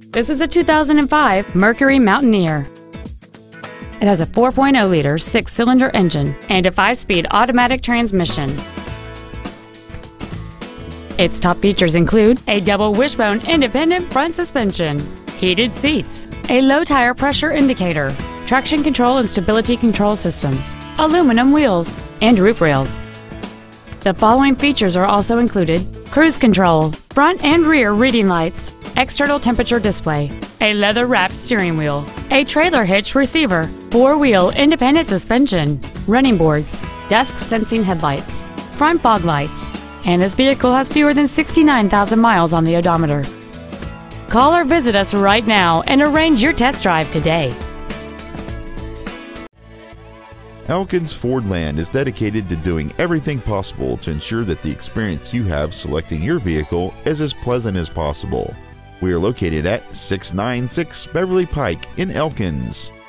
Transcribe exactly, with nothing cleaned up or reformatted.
This is a two thousand five Mercury Mountaineer. It has a four point oh liter six-cylinder engine and a five-speed automatic transmission. Its top features include a double wishbone independent front suspension, heated seats, a low tire pressure indicator, traction control and stability control systems, aluminum wheels, and roof rails. The following features are also included: cruise control, front and rear reading lights, external temperature display, a leather-wrapped steering wheel, a trailer hitch receiver, four-wheel independent suspension, running boards, dusk-sensing headlights, front fog lights, and this vehicle has fewer than sixty-nine thousand miles on the odometer. Call or visit us right now and arrange your test drive today. Elkins Fordland is dedicated to doing everything possible to ensure that the experience you have selecting your vehicle is as pleasant as possible. We are located at six ninety-six Beverly Pike in Elkins.